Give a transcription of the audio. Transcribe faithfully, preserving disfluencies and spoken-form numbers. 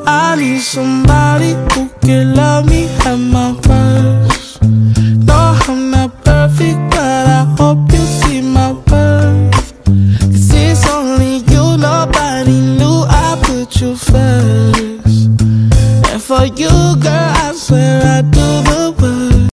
I need somebody who can love me at my worst. No, I'm not perfect, but I hope you see my worth. Cause it's only you, nobody knew I put you first. And for you, girl, I swear I do the